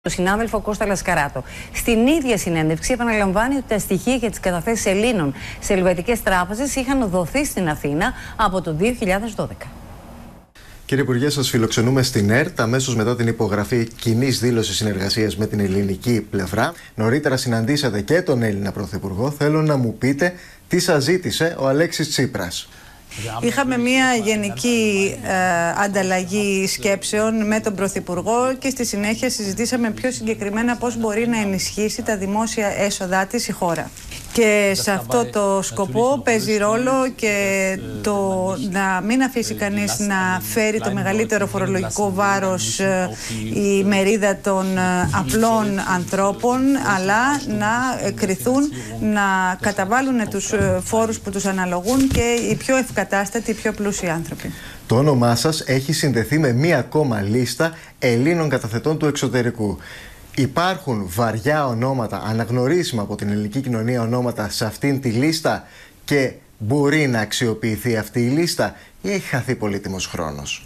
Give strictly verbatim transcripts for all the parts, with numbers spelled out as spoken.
τον συνάδελφο Κώστα Λασκαράτο. Στην ίδια συνέντευξη επαναλαμβάνει ότι τα στοιχεία για τις καταθέσεις Ελλήνων σε ελβετικές τράπεζες είχαν δοθεί στην Αθήνα από το δύο χιλιάδες δώδεκα. Κύριε Υπουργέ, σας φιλοξενούμε στην ΕΡΤ αμέσως μετά την υπογραφή κοινής δήλωσης συνεργασίας με την ελληνική πλευρά. Νωρίτερα συναντήσατε και τον Έλληνα Πρωθυπουργό. Θέλω να μου πείτε τι σας ζήτησε ο Αλέξης Τσίπρας. Είχαμε μια γενική ε, ανταλλαγή σκέψεων με τον Πρωθυπουργό και στη συνέχεια συζητήσαμε πιο συγκεκριμένα πώς μπορεί να ενισχύσει τα δημόσια έσοδά της η χώρα. Και σε αυτό το σκοπό παίζει ρόλο και το να μην αφήσει κανείς να φέρει το μεγαλύτερο φορολογικό βάρος η μερίδα των απλών ανθρώπων, αλλά να κριθούν να καταβάλουν τους φόρους που τους αναλογούν και οι πιο ευκατάστατοι, οι πιο πλούσιοι άνθρωποι. Το όνομά σας έχει συνδεθεί με μία ακόμα λίστα Ελλήνων καταθετών του εξωτερικού. Υπάρχουν βαριά ονόματα, αναγνωρίσιμα από την ελληνική κοινωνία ονόματα σε αυτήν τη λίστα και μπορεί να αξιοποιηθεί αυτή η λίστα ή έχει χαθεί πολύτιμος χρόνος?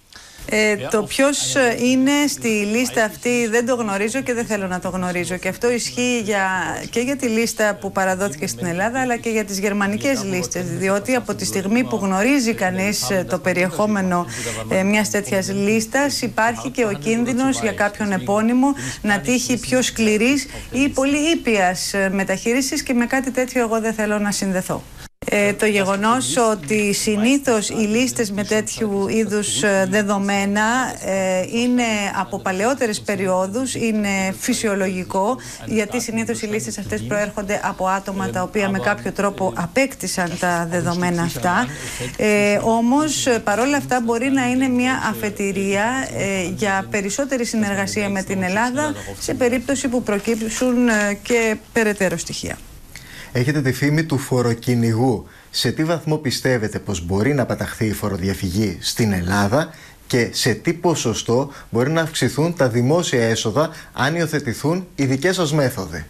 Ε, το ποιος είναι στη λίστα αυτή δεν το γνωρίζω και δεν θέλω να το γνωρίζω, και αυτό ισχύει για, και για τη λίστα που παραδόθηκε στην Ελλάδα αλλά και για τις γερμανικές λίστες, διότι από τη στιγμή που γνωρίζει κανείς το περιεχόμενο ε, μιας τέτοιας λίστας υπάρχει και ο κίνδυνος για κάποιον επώνυμο να τύχει πιο σκληρής ή πολύ ήπιας μεταχείρισης, και με κάτι τέτοιο εγώ δεν θέλω να συνδεθώ. Ε, το γεγονός ότι συνήθως οι λίστες με τέτοιου είδους δεδομένα ε, είναι από παλαιότερες περιόδους είναι φυσιολογικό, γιατί συνήθως οι λίστες αυτές προέρχονται από άτομα τα οποία με κάποιο τρόπο απέκτησαν τα δεδομένα αυτά. Ε, όμως παρόλα αυτά μπορεί να είναι μια αφετηρία ε, για περισσότερη συνεργασία με την Ελλάδα σε περίπτωση που προκύψουν ε, και περαιτέρω στοιχεία. Έχετε τη φήμη του φοροκυνηγού. Σε τι βαθμό πιστεύετε πως μπορεί να παταχθεί η φοροδιαφυγή στην Ελλάδα και σε τι ποσοστό μπορεί να αυξηθούν τα δημόσια έσοδα αν υιοθετηθούν οι δικές σας μέθοδοι?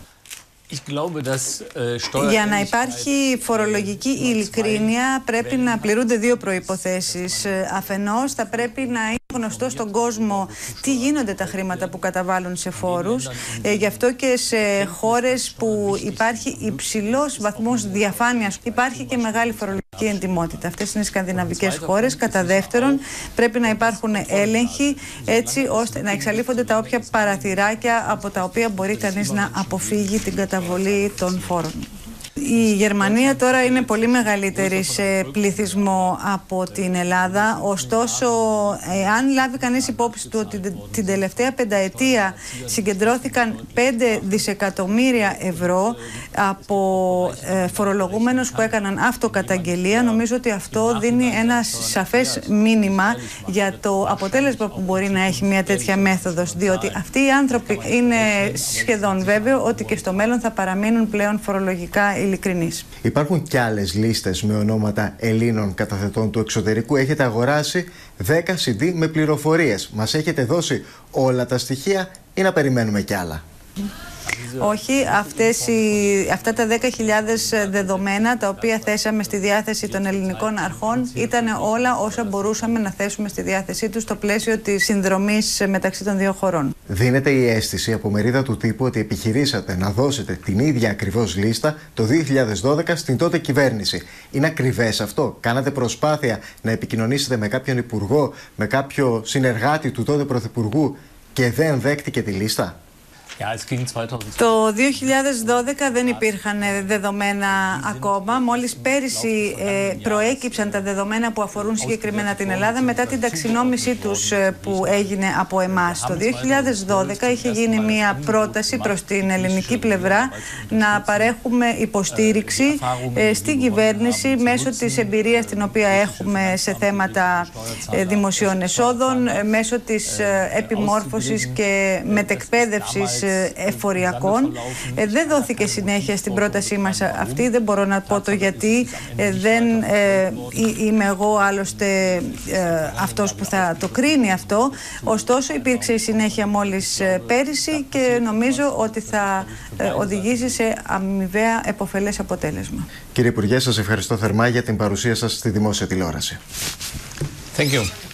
Για να υπάρχει φορολογική ειλικρίνεια πρέπει να πληρούνται δύο προϋποθέσεις. Αφενός θα πρέπει να είναι γνωστό στον κόσμο τι γίνονται τα χρήματα που καταβάλουν σε φόρους. Ε, γι' αυτό και σε χώρες που υπάρχει υψηλός βαθμός διαφάνειας υπάρχει και μεγάλη φορολογική εντιμότητα. Αυτές είναι οι σκανδιναβικές χώρες. Κατά δεύτερον, πρέπει να υπάρχουν έλεγχοι έτσι ώστε να εξαλείφονται τα όποια παραθυράκια από τα οποία μπορεί κανείς να αποφύγει την καταβολή των φόρων. Η Γερμανία τώρα είναι πολύ μεγαλύτερη σε πληθυσμό από την Ελλάδα, ωστόσο αν λάβει κανείς υπόψη του ότι την τελευταία πενταετία συγκεντρώθηκαν πέντε δισεκατομμύρια ευρώ από φορολογούμενους που έκαναν αυτοκαταγγελία, νομίζω ότι αυτό δίνει ένα σαφές μήνυμα για το αποτέλεσμα που μπορεί να έχει μια τέτοια μέθοδος, διότι αυτοί οι άνθρωποι είναι σχεδόν βέβαιο ότι και στο μέλλον θα παραμείνουν πλέον φορολογικά ειλικρινής. Υπάρχουν και άλλες λίστες με ονόματα Ελλήνων καταθετών του εξωτερικού. Έχετε αγοράσει δέκα σι ντι με πληροφορίες. Μας έχετε δώσει όλα τα στοιχεία ή να περιμένουμε κι άλλα? Όχι, αυτές οι, αυτά τα δέκα χιλιάδες δεδομένα τα οποία θέσαμε στη διάθεση των ελληνικών αρχών ήταν όλα όσα μπορούσαμε να θέσουμε στη διάθεσή τους στο πλαίσιο της συνδρομής μεταξύ των δύο χωρών. Δίνεται η αίσθηση από μερίδα του τύπου ότι επιχειρήσατε να δώσετε την ίδια ακριβώς λίστα το δύο χιλιάδες δώδεκα στην τότε κυβέρνηση. Είναι ακριβές αυτό? Κάνατε προσπάθεια να επικοινωνήσετε με κάποιον υπουργό, με κάποιο συνεργάτη του τότε πρωθυπουργού και δεν δέχτηκε τη λίστα? Το δύο χιλιάδες δώδεκα δεν υπήρχαν δεδομένα ακόμα. Μόλις πέρυσι ε, προέκυψαν τα δεδομένα που αφορούν συγκεκριμένα την Ελλάδα μετά την ταξινόμησή τους ε, που έγινε από εμάς. Το δύο χιλιάδες δώδεκα είχε γίνει μια πρόταση προς την ελληνική πλευρά να παρέχουμε υποστήριξη ε, στην κυβέρνηση μέσω της εμπειρίας την οποία έχουμε σε θέματα ε, δημοσίων εσόδων, ε, μέσω της ε, επιμόρφωσης και μετεκπαίδευσης εφοριακών. Ε, δεν δόθηκε συνέχεια στην πρότασή μας αυτή, δεν μπορώ να πω το γιατί, ε, δεν ε, είμαι εγώ άλλωστε ε, αυτός που θα το κρίνει αυτό, ωστόσο υπήρξε η συνέχεια μόλις ε, πέρυσι και νομίζω ότι θα ε, οδηγήσει σε αμοιβαία επωφελές αποτέλεσμα. Κύριε Υπουργέ, σας ευχαριστώ θερμά για την παρουσία σας στη δημόσια τηλεόραση. Thank you.